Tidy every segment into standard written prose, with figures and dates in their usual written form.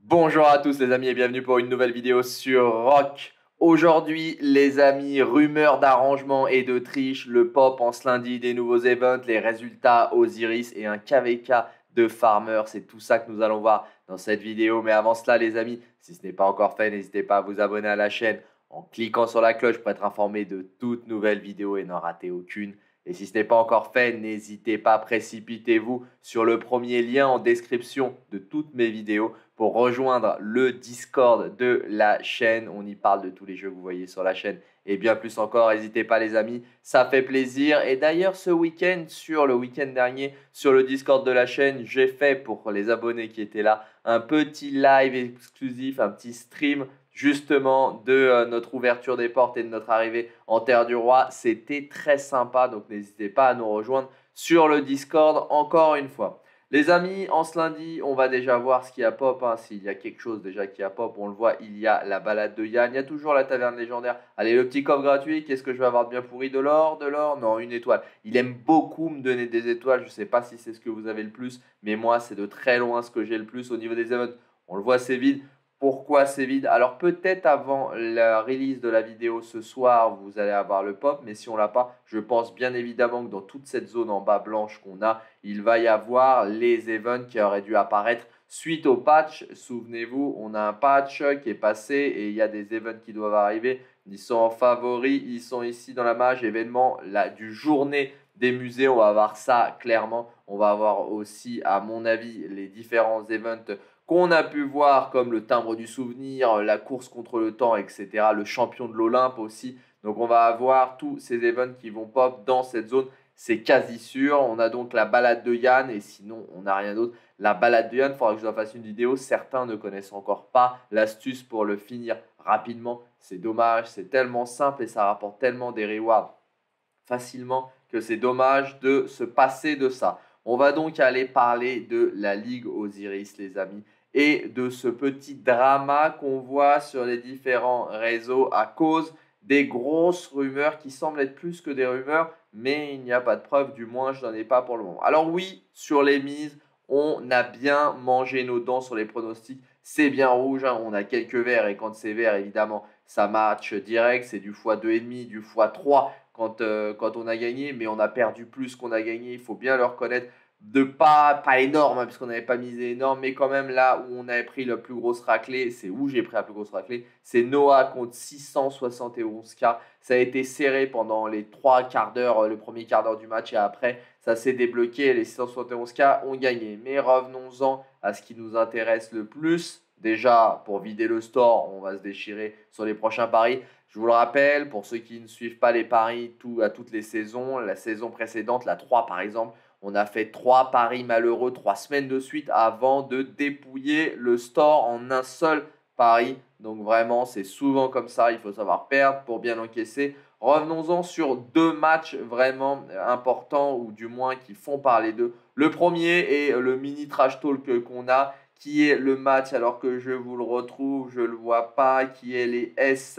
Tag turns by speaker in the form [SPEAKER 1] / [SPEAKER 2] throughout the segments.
[SPEAKER 1] Bonjour à tous les amis et bienvenue pour une nouvelle vidéo sur Rock. Aujourd'hui les amis, rumeurs d'arrangement et de triche, le pop en ce lundi, des nouveaux events, les résultats Osiris et un KVK de Farmer. C'est tout ça que nous allons voir dans cette vidéo. Mais avant cela les amis, si ce n'est pas encore fait, n'hésitez pas à vous abonner à la chaîne en cliquant sur la cloche pour être informé de toutes nouvelles vidéos et n'en rater aucune. Et si ce n'est pas encore fait, n'hésitez pas, précipitez-vous sur le premier lien en description de toutes mes vidéos pour rejoindre le Discord de la chaîne. On y parle de tous les jeux que vous voyez sur la chaîne et bien plus encore. N'hésitez pas les amis, ça fait plaisir. Et d'ailleurs ce week-end, sur le week-end dernier, sur le Discord de la chaîne, j'ai fait pour les abonnés qui étaient là un petit live exclusif, un petit stream justement de notre ouverture des portes et de notre arrivée en Terre du Roi. C'était très sympa, donc n'hésitez pas à nous rejoindre sur le Discord encore une fois. Les amis, en ce lundi, on va déjà voir ce qui a pop. S'il y a quelque chose déjà qui a pop, on le voit, il y a la balade de Yann. Il y a toujours la taverne légendaire. Allez, le petit coffre gratuit, qu'est-ce que je vais avoir de bien pourri? De l'or? De l'or? Non, une étoile. Il aime beaucoup me donner des étoiles. Je ne sais pas si c'est ce que vous avez le plus, mais moi, c'est de très loin ce que j'ai le plus au niveau des events. On le voit, c'est vide. Pourquoi c'est vide? Alors peut-être avant la release de la vidéo ce soir, vous allez avoir le pop, mais si on l'a pas, je pense bien évidemment que dans toute cette zone en bas blanche qu'on a, il va y avoir les events qui auraient dû apparaître suite au patch. Souvenez-vous, on a un patch qui est passé et il y a des events qui doivent arriver. Ils sont en favoris, ils sont ici dans la mage événement du journée des musées. On va avoir ça clairement. On va avoir aussi, à mon avis, les différents events qu'on a pu voir comme le timbre du souvenir, la course contre le temps, etc. Le champion de l'Olympe aussi. Donc on va avoir tous ces events qui vont pop dans cette zone. C'est quasi sûr. On a donc la balade de Yann et sinon on n'a rien d'autre. La balade de Yann, il faudra que je en fasse une vidéo. Certains ne connaissent encore pas l'astuce pour le finir rapidement. C'est dommage, c'est tellement simple et ça rapporte tellement des rewards facilement que c'est dommage de se passer de ça. On va donc aller parler de la Ligue Osiris, les amis, et de ce petit drama qu'on voit sur les différents réseaux à cause des grosses rumeurs qui semblent être plus que des rumeurs, mais il n'y a pas de preuve, du moins je n'en ai pas pour le moment. Alors oui, sur les mises, on a bien mangé nos dents sur les pronostics, c'est bien rouge, on a quelques verts et quand c'est vert, évidemment, ça match direct, c'est du x2,5, du x3 quand on a gagné, mais on a perdu plus qu'on a gagné, il faut bien le reconnaître. De pas énorme, puisqu'on n'avait pas misé énorme, mais quand même là où on avait pris la plus grosse raclée, c'est où j'ai pris la plus grosse raclée, c'est Noah contre 671K. Ça a été serré pendant les 3 quarts d'heure, le premier quart d'heure du match, et après, ça s'est débloqué, les 671K ont gagné. Mais revenons-en à ce qui nous intéresse le plus. Déjà, pour vider le store, on va se déchirer sur les prochains paris. Je vous le rappelle, pour ceux qui ne suivent pas les paris à toutes les saisons, la saison précédente, la 3 par exemple, on a fait 3 paris malheureux 3 semaines de suite avant de dépouiller le store en un seul pari. Donc vraiment, c'est souvent comme ça, il faut savoir perdre pour bien encaisser. Revenons-en sur 2 matchs vraiment importants, ou du moins qui font parler d'eux. Le premier est le mini trash talk qu'on a, qui est le match, alors que je vous le retrouve, je ne le vois pas, qui est les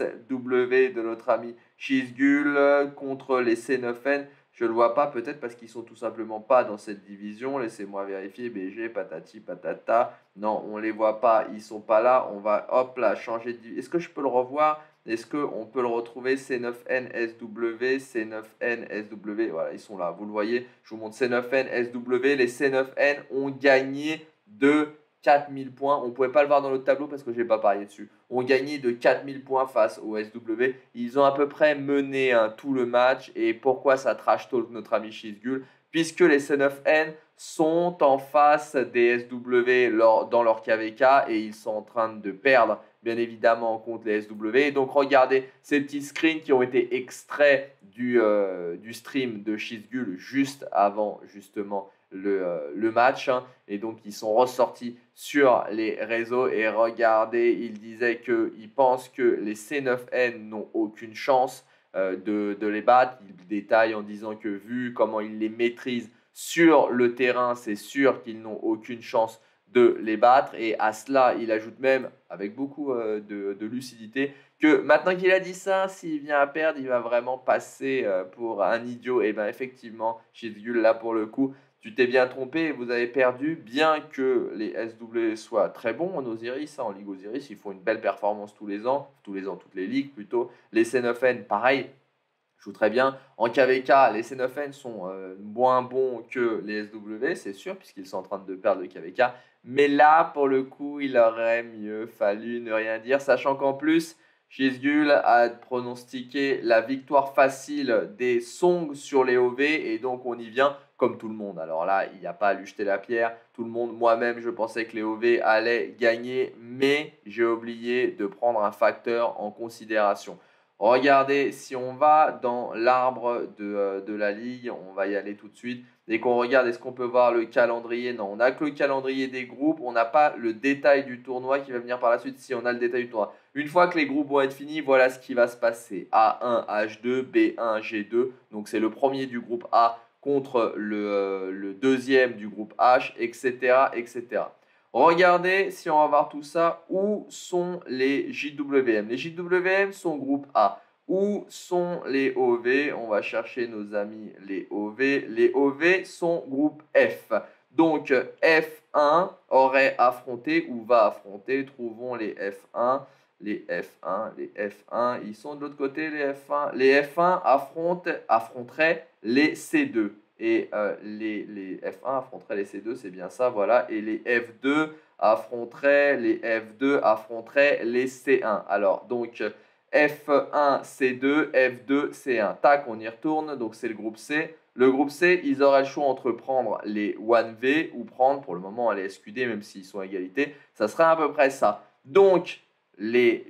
[SPEAKER 1] SW de notre ami Shizgul contre les C9N. Je ne le vois pas, peut-être parce qu'ils sont tout simplement pas dans cette division. Laissez-moi vérifier, BG, patati, patata. Non, on ne les voit pas, ils sont pas là. On va, hop là, changer de division. Est-ce que je peux le revoir? Est-ce qu'on peut le retrouver? C9N, SW, C9N, SW. Voilà, ils sont là, vous le voyez. Je vous montre C9N, SW. Les C9N ont gagné de 4000 points. On ne pouvait pas le voir dans l'autre tableau parce que je n'ai pas parié dessus. On gagné de 4000 points face au SW. Ils ont à peu près mené tout le match. Et pourquoi ça trash talk notre ami Shizgul? Puisque les C9N sont en face des SW dans leur KVK et ils sont en train de perdre bien évidemment contre les SW. Et donc regardez ces petits screens qui ont été extraits du stream de Shizgul juste avant justement le match, et donc ils sont ressortis sur les réseaux et regardez, il disait qu'il pense que les C9N n'ont aucune chance de les battre. Il détaille en disant que vu comment ils les maîtrisent sur le terrain, c'est sûr qu'ils n'ont aucune chance de les battre, et à cela il ajoute même avec beaucoup de lucidité que maintenant qu'il a dit ça, s'il vient à perdre, il va vraiment passer pour un idiot. Et bien effectivement, Shizgul là pour le coup Tu t'es bien trompé, vous avez perdu, bien que les SW soient très bons en Osiris, en Ligue Osiris, ils font une belle performance toutes les ligues plutôt. Les C9N, pareil, jouent très bien. En KVK, les C9N sont moins bons que les SW, c'est sûr, puisqu'ils sont en train de perdre le KVK. Mais là, pour le coup, il aurait mieux fallu ne rien dire, sachant qu'en plus, Shizgul a pronostiqué la victoire facile des Song sur les OV, et donc on y vient comme tout le monde. Alors là, il n'y a pas à lui jeter la pierre. Tout le monde, moi-même, je pensais que les OV allaient gagner, mais j'ai oublié de prendre un facteur en considération. Regardez, si on va dans l'arbre de la ligue, on va y aller tout de suite. Dès qu'on regarde, est-ce qu'on peut voir le calendrier? Non, on n'a que le calendrier des groupes. On n'a pas le détail du tournoi qui va venir par la suite si on a le détail du tournoi. Une fois que les groupes vont être finis, voilà ce qui va se passer. A1, H2, B1, G2. Donc c'est le premier du groupe A contre le deuxième du groupe H, etc., etc. Regardez, si on va voir tout ça, où sont les JWM? Les JWM sont groupe A. Où sont les OV? On va chercher nos amis les OV. Les OV sont groupe F. Donc F1 aurait affronté ou va affronter, trouvons les F1. Les F1, les F1, ils sont de l'autre côté, les F1. Les F1 affronteraient les C2. Et les F1 affronteraient les C2, c'est bien ça, voilà. Et les F2 affronteraient les C1. Alors, donc, F1, C2, F2, C1. Tac, on y retourne, donc c'est le groupe C. Le groupe C, ils auraient le choix entre prendre les 1V ou prendre, pour le moment, les SQD, même s'ils sont à égalité. Ça serait à peu près ça. Donc, les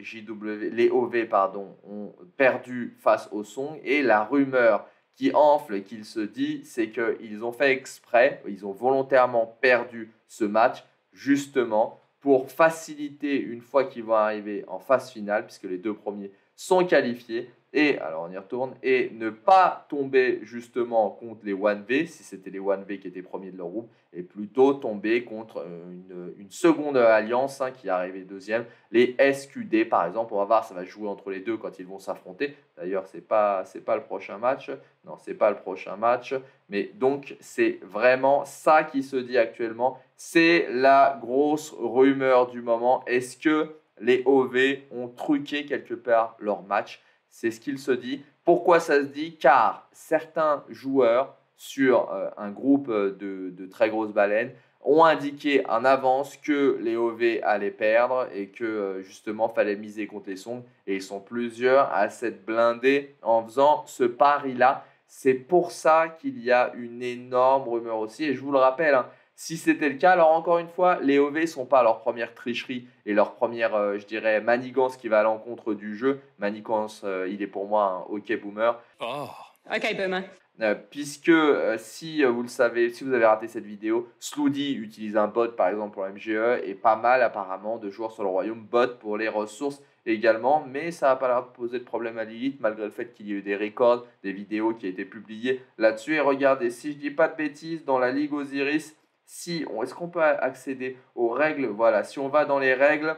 [SPEAKER 1] OV ont perdu face au Song, et la rumeur qui enfle et qu'il se dit, c'est qu'ils ont fait exprès, ils ont volontairement perdu ce match justement pour faciliter une fois qu'ils vont arriver en phase finale, puisque les deux premiers sont qualifiés. Et alors on y retourne, et ne pas tomber justement contre les 1V, si c'était les 1V qui étaient premiers de leur groupe, et plutôt tomber contre une seconde alliance qui est arrivée deuxième, les SQD par exemple. On va voir, ça va jouer entre les deux quand ils vont s'affronter. D'ailleurs, c'est pas le prochain match. Non, c'est pas le prochain match. Mais donc, c'est vraiment ça qui se dit actuellement. C'est la grosse rumeur du moment. Est-ce que les OV ont truqué quelque part leur match? C'est ce qu'il se dit. Pourquoi ça se dit? Car certains joueurs sur un groupe de très grosses baleines ont indiqué en avance que les OV allaient perdre et que justement fallait miser contre les Song. Et ils sont plusieurs à s'être blindés en faisant ce pari-là. C'est pour ça qu'il y a une énorme rumeur aussi. Et je vous le rappelle, si c'était le cas, alors encore une fois, les OV ne sont pas leur première tricherie et leur première, je dirais, manigance qui va à l'encontre du jeu. Manigance, il est pour moi un OK boomer.
[SPEAKER 2] Oh. OK boomer.
[SPEAKER 1] Puisque si vous le savez, si vous avez raté cette vidéo, Sloody utilise un bot par exemple pour MGE et pas mal apparemment de joueurs sur le royaume bot pour les ressources également, mais ça n'a pas l'air de poser de problème à Lilith malgré le fait qu'il y ait eu des records, des vidéos qui ont été publiées là-dessus. Et regardez, si je dis pas de bêtises, dans la Ligue Osiris, est-ce qu'on peut accéder aux règles? Voilà, si on va dans les règles,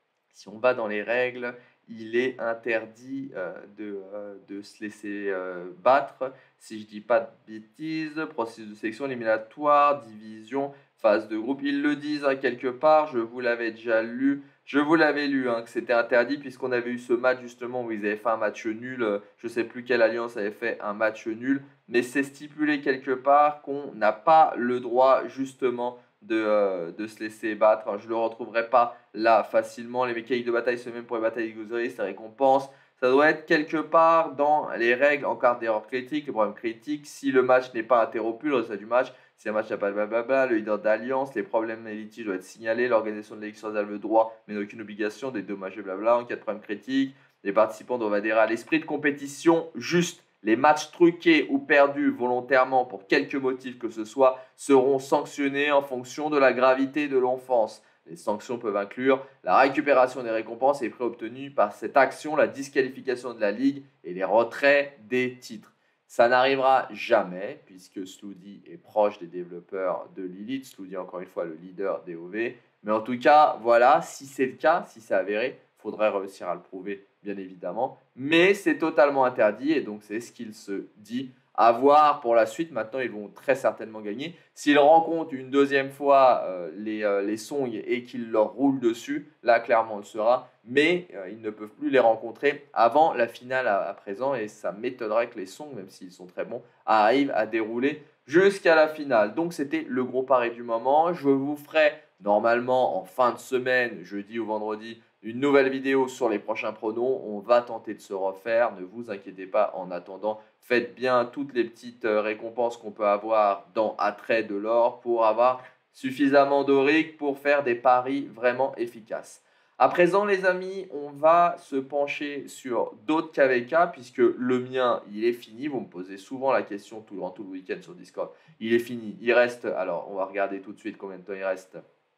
[SPEAKER 1] il est interdit de se laisser battre. Si je dis pas de bêtises, processus de sélection éliminatoire, division, phase de groupe, ils le disent quelque part, je vous l'avais déjà lu. Je vous l'avais lu que c'était interdit puisqu'on avait eu ce match justement où ils avaient fait un match nul. Je ne sais plus quelle alliance avait fait un match nul, mais c'est stipulé quelque part qu'on n'a pas le droit justement de se laisser battre. Je ne le retrouverai pas là facilement. Les mécaniques de bataille, c'est même pour les batailles d'Osiris, les récompenses. Ça doit être quelque part dans les règles en cas d'erreur critique, le problème critique. Si le match n'est pas interrompu, le résultat du match, si un match n'a pas de blablabla, le leader d'alliance, les problèmes et litiges doivent être signalés. L'organisation de l'élection a le droit, mais n'a aucune obligation, des dommages et blabla. En cas de problème critique, les participants doivent adhérer à l'esprit de compétition juste. Les matchs truqués ou perdus volontairement pour quelque motif que ce soit seront sanctionnés en fonction de la gravité de l'offense. Les sanctions peuvent inclure la récupération des récompenses et prix obtenus par cette action, la disqualification de la ligue et les retraits des titres. Ça n'arrivera jamais puisque Sloody est proche des développeurs de Lilith. Sloody, encore une fois, le leader des OV. Mais en tout cas, voilà, si c'est le cas, si c'est avéré, il faudrait réussir à le prouver, bien évidemment. Mais c'est totalement interdit et donc c'est ce qu'il se dit À voir pour la suite. Maintenant, ils vont très certainement gagner. S'ils rencontrent une deuxième fois les Song et qu'ils leur roulent dessus, là, clairement, on le sera. Mais ils ne peuvent plus les rencontrer avant la finale à présent. Et ça m'étonnerait que les Song, même s'ils sont très bons, arrivent à dérouler jusqu'à la finale. Donc, c'était le gros pari du moment. Je vous ferai normalement en fin de semaine, jeudi ou vendredi, une nouvelle vidéo sur les prochains pronos. On va tenter de se refaire. Ne vous inquiétez pas en attendant. Faites bien toutes les petites récompenses qu'on peut avoir dans Attrait de l'or pour avoir suffisamment d'oric pour faire des paris vraiment efficaces. À présent, les amis, on va se pencher sur d'autres KVK puisque le mien, il est fini. Vous me posez souvent la question durant tout le week-end sur Discord. Il est fini. Il reste, alors on va regarder tout de suite combien de temps il reste.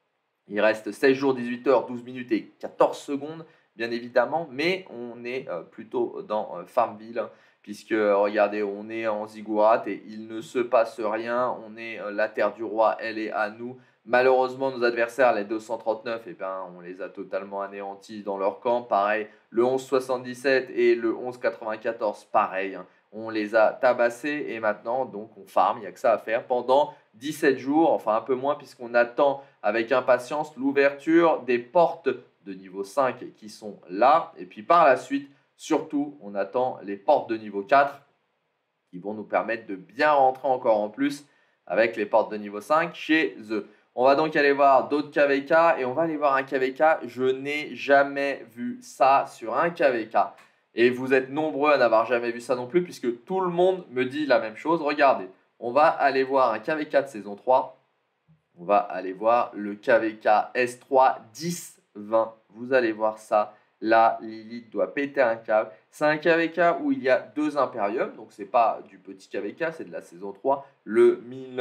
[SPEAKER 1] Il reste 16 jours, 18 heures, 12 minutes et 14 secondes, bien évidemment, mais on est plutôt dans Farmville, puisque regardez, on est en Ziggurat et il ne se passe rien. On est la terre du roi, elle est à nous. Malheureusement, nos adversaires, les 239, eh ben, on les a totalement anéantis dans leur camp. Pareil, le 1177 et le 1194, pareil, hein. On les a tabassés et maintenant, donc, on farm. Il n'y a que ça à faire pendant 17 jours, enfin un peu moins, puisqu'on attend avec impatience l'ouverture des portes de niveau 5 qui sont là. Et puis par la suite, surtout, on attend les portes de niveau 4 qui vont nous permettre de bien rentrer encore en plus avec les portes de niveau 5 chez eux. On va donc aller voir d'autres KVK et on va aller voir un KVK. Je n'ai jamais vu ça sur un KVK. Et vous êtes nombreux à n'avoir jamais vu ça non plus puisque tout le monde me dit la même chose. Regardez, on va aller voir un KVK de saison 3. On va aller voir le KVK S3 10-20. Vous allez voir ça. Là, Lilith doit péter un câble. C'est un KVK où il y a deux Imperium. Donc, ce n'est pas du petit KVK, c'est de la saison 3. Le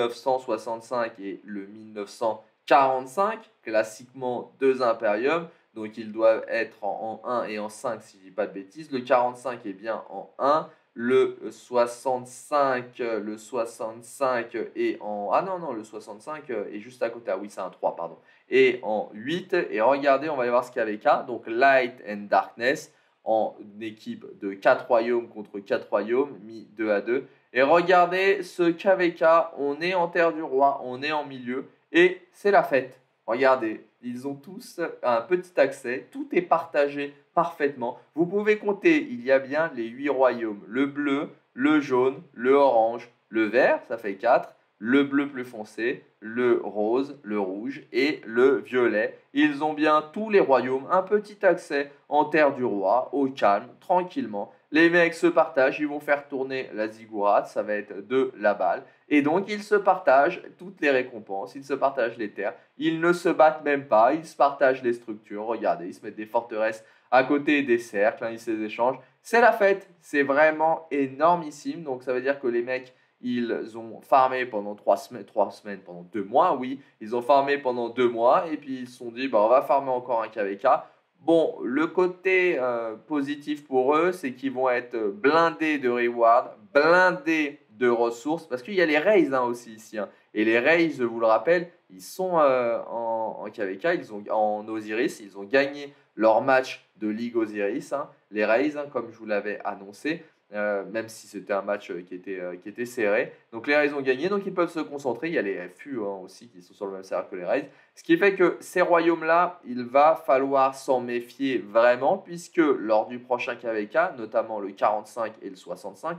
[SPEAKER 1] 1965 et le 1945. Classiquement, deux Imperium. Donc, ils doivent être en 1 et en 5 si je ne dis pas de bêtises. Le 45 est bien en 1. Le 65 est en... Ah non, le 65 est juste à côté. Ah oui, c'est un 3, pardon. Et en 8. Et regardez, on va aller voir ce KVK. Donc, Light and Darkness en équipe de 4 royaumes contre 4 royaumes, mis 2 à 2. Et regardez ce KVK. On est en terre du roi, on est en milieu. Et c'est la fête. Regardez, ils ont tous un petit accès. Tout est partagé parfaitement. Vous pouvez compter, il y a bien les 8 royaumes. Le bleu, le jaune, le orange, le vert, ça fait 4. Le bleu plus foncé, le rose, le rouge et le violet. Ils ont bien tous les royaumes un petit accès en terre du roi, au calme, tranquillement. Les mecs se partagent, ils vont faire tourner la ziggurat, ça va être de la balle. Et donc, ils se partagent toutes les récompenses, ils se partagent les terres. Ils ne se battent même pas, ils se partagent les structures. Regardez, ils se mettent des forteresses à côté des cercles, hein, ils se les échangent. C'est la fête, c'est vraiment énormissime. Donc, ça veut dire que les mecs, ils ont farmé pendant 3 semaines, pendant 2 mois, oui. Ils ont farmé pendant 2 mois et puis ils se sont dit, bah, on va farmer encore un KVK. Bon, le côté positif pour eux, c'est qu'ils vont être blindés de rewards, blindés de ressources, parce qu'il y a les raids hein, aussi ici. Hein. Et les raids, je vous le rappelle, ils sont en KVK, ils ont, en Osiris, ils ont gagné leur match de Ligue Osiris, hein, les raids, hein, comme je vous l'avais annoncé. Même si c'était un match qui était serré. Donc les Rays ont gagné, donc ils peuvent se concentrer. Il y a les FU hein, aussi qui sont sur le même serveur que les Rays. Ce qui fait que ces royaumes-là, il va falloir s'en méfier vraiment, puisque lors du prochain KVK, notamment le 45 et le 65,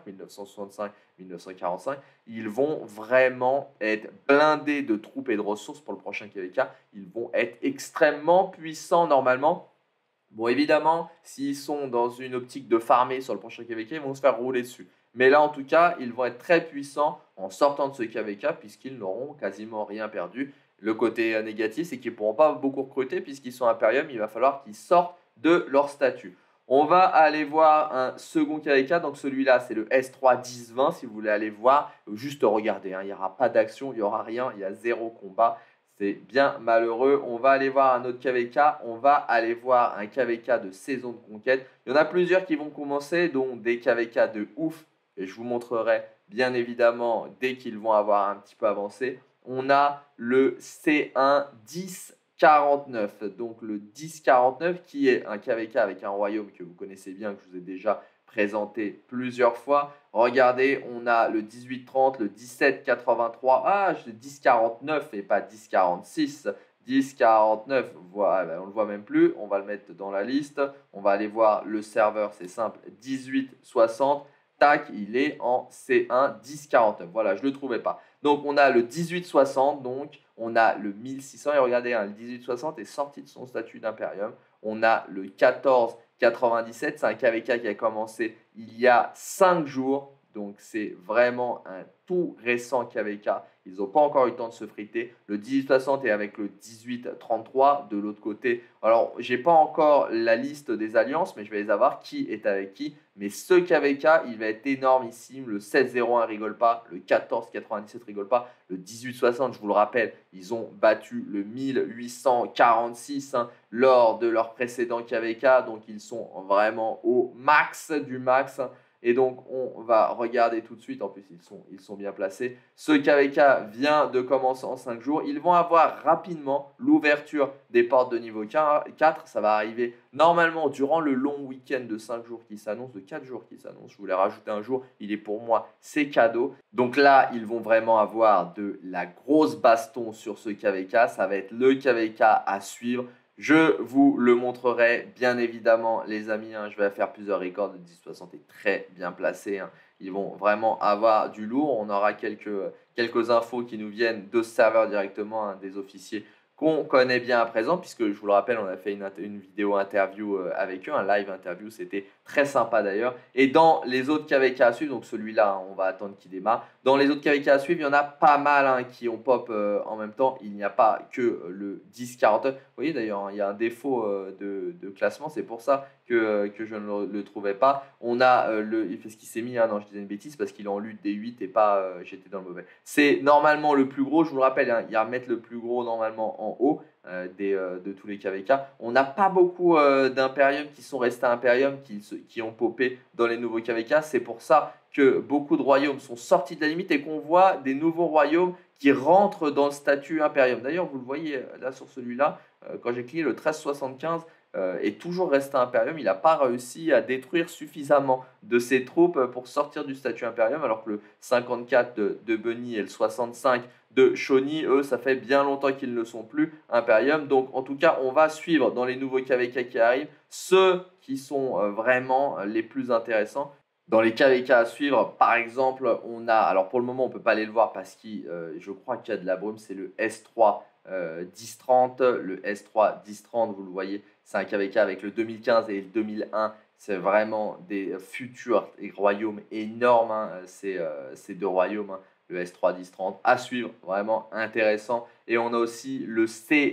[SPEAKER 1] 1965-1945, ils vont vraiment être blindés de troupes et de ressources pour le prochain KVK. Ils vont être extrêmement puissants normalement. Bon, évidemment, s'ils sont dans une optique de farmer sur le prochain KVK, ils vont se faire rouler dessus. Mais là, en tout cas, ils vont être très puissants en sortant de ce KVK puisqu'ils n'auront quasiment rien perdu. Le côté négatif, c'est qu'ils ne pourront pas beaucoup recruter puisqu'ils sont Imperium. Il va falloir qu'ils sortent de leur statut. On va aller voir un second KVK. Donc celui-là, c'est le S3 10-20. Si vous voulez aller voir, juste regarder. Hein. Il n'y aura pas d'action, il n'y aura rien. Il y a zéro combat. C'est bien malheureux. On va aller voir un autre KVK. On va aller voir un KVK de saison de conquête. Il y en a plusieurs qui vont commencer, dont des KVK de ouf. Et je vous montrerai bien évidemment dès qu'ils vont avoir un petit peu avancé. On a le C1 10 10,49. Donc le 10,49 qui est un KVK avec un royaume que vous connaissez bien, que je vous ai déjà présenté plusieurs fois. Regardez, on a le 18,30, le 17,83. Ah, je dis 10,49 et pas 10,46. 10,49, voilà, on ne le voit même plus. On va le mettre dans la liste. On va aller voir le serveur, c'est simple. 18,60. Tac, il est en C1 10,49. Voilà, je ne le trouvais pas. Donc, on a le 18,60. Donc, on a le 1600. Et regardez, hein, le 18,60 est sorti de son statut d'impérium. On a le 14,97. C'est un KVK qui a commencé il y a 5 jours. Donc, c'est vraiment un tout récent KVK. Ils n'ont pas encore eu le temps de se friter. Le 18,60 est avec le 18,33 de l'autre côté. Alors, je n'ai pas encore la liste des alliances, mais je vais les avoir qui est avec qui. Mais ce KVK, il va être énormissime. Le 16,01 rigole pas. Le 14,97 rigole pas. Le 18,60, je vous le rappelle, ils ont battu le 1846 lors de leur précédent KVK. Donc, ils sont vraiment au max du max. Et donc, on va regarder tout de suite. En plus, ils sont bien placés. Ce KVK vient de commencer en 5 jours. Ils vont avoir rapidement l'ouverture des portes de niveau 4. Ça va arriver normalement durant le long week-end de 5 jours qui s'annonce, de 4 jours qui s'annonce. Je voulais rajouter un jour. Il est pour moi, c'est cadeau. Donc là, ils vont vraiment avoir de la grosse baston sur ce KVK. Ça va être le KVK à suivre. Je vous le montrerai bien évidemment les amis, je vais faire plusieurs records. Le 1060 est très bien placé, Ils vont vraiment avoir du lourd. On aura quelques infos qui nous viennent de ce serveur directement, des officiers qu'on connaît bien à présent, puisque je vous le rappelle, on a fait une vidéo interview avec eux, un live interview, c'était très sympa d'ailleurs. Et dans les autres KVK à suivre, donc celui-là, on va attendre qu'il démarre. Dans les autres KVK à suivre, il y en a pas mal qui ont pop en même temps. Il n'y a pas que le 10,49. Vous voyez d'ailleurs, il y a un défaut de classement, c'est pour ça que je ne le trouvais pas. On a ce qu'il s'est mis, non, je disais une bêtise parce qu'il est en lutte des 8 et pas j'étais dans le mauvais. C'est normalement le plus gros, je vous le rappelle, il y a à mettre le plus gros normalement en haut de tous les KVK. On n'a pas beaucoup d'Imperium qui sont restés à Imperium, qui ont popé dans les nouveaux KVK. C'est pour ça que beaucoup de royaumes sont sortis de la limite et qu'on voit des nouveaux royaumes qui rentrent dans le statut Imperium. D'ailleurs, vous le voyez là sur celui-là, quand j'ai cliqué le 1375, est toujours resté Imperium. Il n'a pas réussi à détruire suffisamment de ses troupes pour sortir du statut Imperium, alors que le 54 de Bunny et le 65 de Shawnee, eux, ça fait bien longtemps qu'ils ne sont plus Imperium. Donc, en tout cas, on va suivre dans les nouveaux KVK qui arrivent ceux qui sont vraiment les plus intéressants. Dans les KVK à suivre, par exemple, on a, alors pour le moment, on ne peut pas aller le voir parce que je crois qu'il y a de la brume, c'est le S3 1030. Le S3 1030, vous le voyez, c'est un KVK avec le 2015 et le 2001. C'est vraiment des futurs royaumes énormes, ces deux royaumes, le S3 1030 à suivre, vraiment intéressant. Et on a aussi le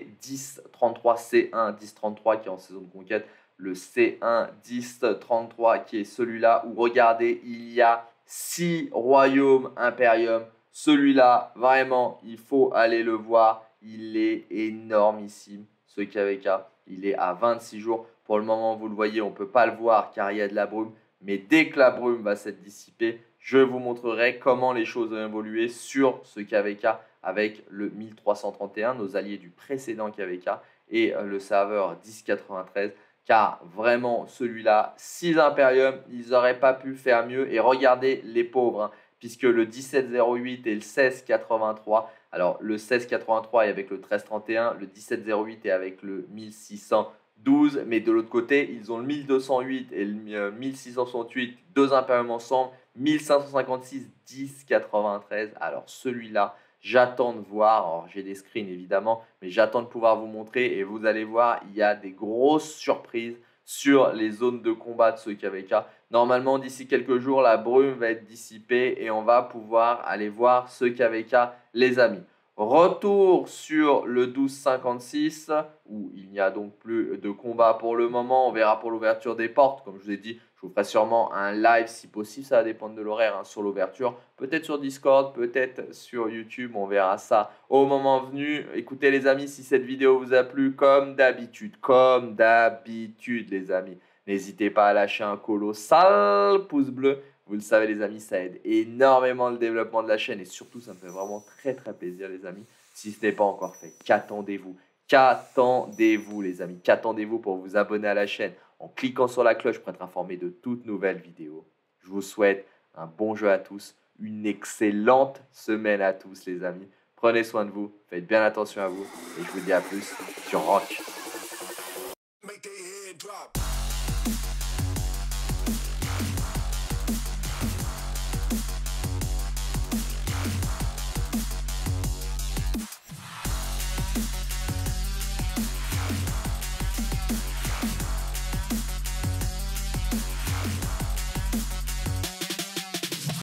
[SPEAKER 1] C1033, C1 1033 qui est en saison de conquête, le C1 1033 qui est celui-là où regardez, il y a 6 royaumes Imperium. Celui-là, vraiment, il faut aller le voir. Il est énormissime, ce KVK. Il est à 26 jours. Pour le moment, vous le voyez, on ne peut pas le voir car il y a de la brume. Mais dès que la brume va s'être dissipée, je vous montrerai comment les choses ont évolué sur ce KVK avec le 1331, nos alliés du précédent KVK, et le serveur 1093. Car vraiment, celui-là, 6 Imperium, ils n'auraient pas pu faire mieux. Et regardez les pauvres, puisque le 1708 et le 1683, alors le 1683 est avec le 1331, le 1708 est avec le 1612, mais de l'autre côté, ils ont le 1208 et le 1668, deux Imperium ensemble, 1556, 1093. Alors celui-là, j'attends de voir, alors j'ai des screens évidemment, mais j'attends de pouvoir vous montrer et vous allez voir, il y a des grosses surprises sur les zones de combat de ce KVK. Normalement, d'ici quelques jours, la brume va être dissipée et on va pouvoir aller voir ce KVK, les amis. Retour sur le 1256 où il n'y a donc plus de combat pour le moment. On verra pour l'ouverture des portes. Comme je vous ai dit, je vous ferai sûrement un live si possible. Ça va dépendre de l'horaire sur l'ouverture. Peut-être sur Discord, peut-être sur YouTube. On verra ça au moment venu. Écoutez les amis, si cette vidéo vous a plu, comme d'habitude les amis, n'hésitez pas à lâcher un colossal pouce bleu. Vous le savez les amis, ça aide énormément le développement de la chaîne et surtout ça me fait vraiment très plaisir les amis. Si ce n'est pas encore fait, qu'attendez-vous? Qu'attendez-vous les amis? Qu'attendez-vous pour vous abonner à la chaîne en cliquant sur la cloche pour être informé de toutes nouvelles vidéos? Je vous souhaite un bon jeu à tous, une excellente semaine à tous les amis. Prenez soin de vous, faites bien attention à vous et je vous dis à plus sur Rock.